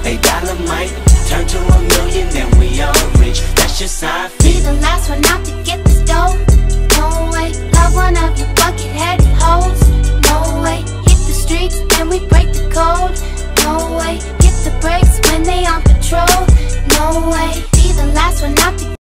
$1 might turn to $1 million, then we all rich. That's just how I feel. Be the last one out to get this dough. No way. Love one of you bucket-headed hoes. No way. Hit the streets and we break the code. No way. Hit the brakes when they on patrol. No way. Be the last one out to